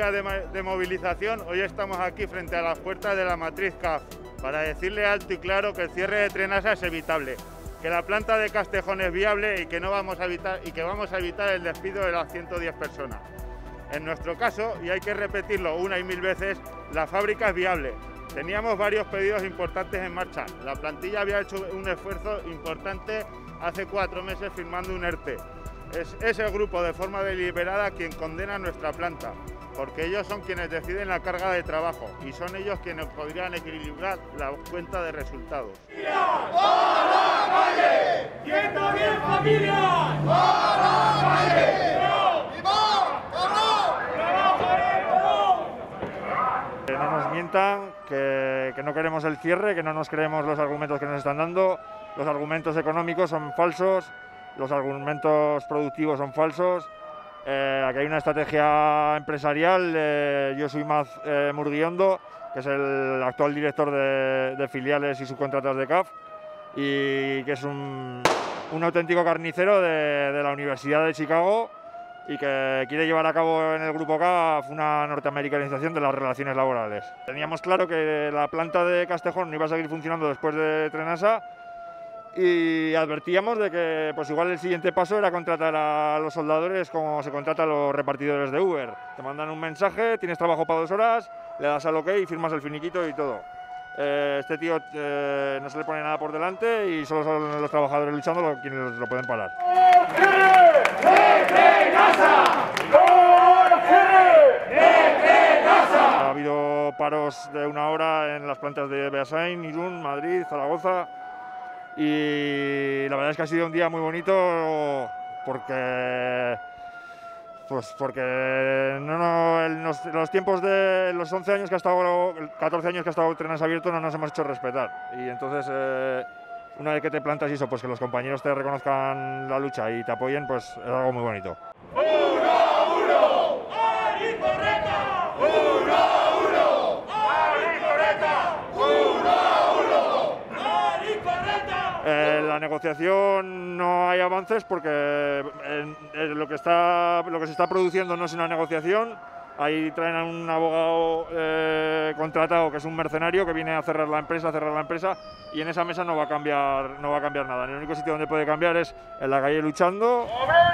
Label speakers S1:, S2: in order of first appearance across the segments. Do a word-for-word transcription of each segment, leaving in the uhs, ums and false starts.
S1: día de, de movilización, hoy estamos aquí frente a las puertas de la matriz C A F para decirle alto y claro que el cierre de Trenasa es evitable, que la planta de Castejón es viable y que, no vamos a evitar, y que vamos a evitar el despido de las ciento diez personas. En nuestro caso, y hay que repetirlo una y mil veces, la fábrica es viable. Teníamos varios pedidos importantes en marcha. La plantilla había hecho un esfuerzo importante hace cuatro meses firmando un ERTE. Es ese grupo de forma deliberada quien condena nuestra planta, porque ellos son quienes deciden la carga de trabajo y son ellos quienes podrían equilibrar la cuenta de resultados.
S2: ¡A la calle! ¡ciento diez familias! ¡A la calle!
S3: Que no nos mientan, que, que no queremos el cierre, que no nos creemos los argumentos que nos están dando. Los argumentos económicos son falsos, los argumentos productivos son falsos. Eh, aquí hay una estrategia empresarial. Eh, yo soy Maz eh, Murguiondo, que es el actual director de, de filiales y subcontratas de C A F, y que es un, un auténtico carnicero de, de la Universidad de Chicago, y que quiere llevar a cabo en el Grupo C A F una norteamericanización de las relaciones laborales. Teníamos claro que la planta de Castejón no iba a seguir funcionando después de Trenasa, y advertíamos de que pues igual el siguiente paso era contratar a los soldadores como se contrata a los repartidores de Uber. Te mandan un mensaje, tienes trabajo para dos horas, le das al OK y firmas el finiquito y todo. Eh, este tío eh, no se le pone nada por delante y solo son los trabajadores luchando los quienes lo pueden parar. Ha habido paros de una hora en las plantas de Beasain, Irún, Madrid, Zaragoza, y la verdad es que ha sido un día muy bonito porque pues porque no, no, en los, los tiempos de los once años que ha estado, catorce años que ha estado Trenasa abierto, no nos hemos hecho respetar, y entonces eh, una vez que te plantas y eso, pues que los compañeros te reconozcan la lucha y te apoyen, pues es algo muy bonito. En la negociación no hay avances porque en, en lo, que está, lo que se está produciendo no es una negociación. Ahí traen a un abogado eh, contratado que es un mercenario que viene a cerrar la empresa, a cerrar la empresa, y en esa mesa no va a cambiar, no va a cambiar nada. El único sitio donde puede cambiar es en la calle luchando.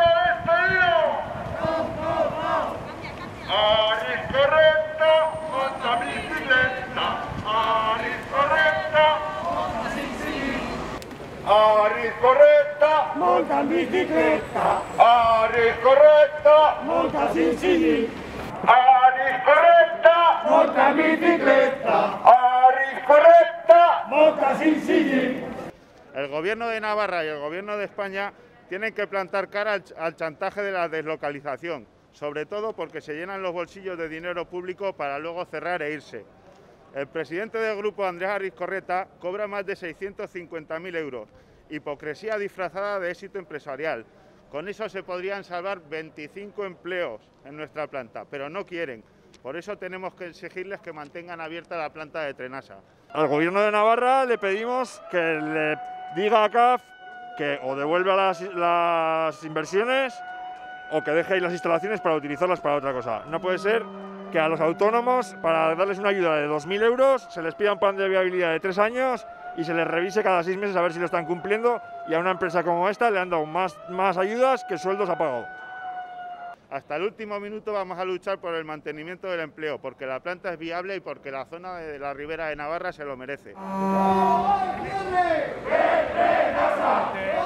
S2: Aris correcta, monta en bicicleta. Aris correcta, monta sin sillín. Aris correcta, monta en bicicleta. Aris correcta, monta sin sillín.
S1: El gobierno de Navarra y el gobierno de España tienen que plantar cara al, al chantaje de la deslocalización, sobre todo porque se llenan los bolsillos de dinero público para luego cerrar e irse. El presidente del grupo, Andrés Arizcorreta, cobra más de seiscientos cincuenta mil euros. Hipocresía disfrazada de éxito empresarial. Con eso se podrían salvar veinticinco empleos en nuestra planta, pero no quieren. Por eso tenemos que exigirles que mantengan abierta la planta de Trenasa.
S3: Al gobierno de Navarra le pedimos que le diga a C A F que o devuelva las, las inversiones o que deje ahí las instalaciones para utilizarlas para otra cosa. No puede ser que a los autónomos, para darles una ayuda de dos mil euros, se les pida un plan de viabilidad de tres años y se les revise cada seis meses a ver si lo están cumpliendo, y a una empresa como esta le han dado más, más ayudas que sueldos ha pagado.
S1: Hasta el último minuto vamos a luchar por el mantenimiento del empleo, porque la planta es viable y porque la zona de la Ribera de Navarra se lo merece.
S2: ¡Cierre! ¡Cierre! ¡Trenasa!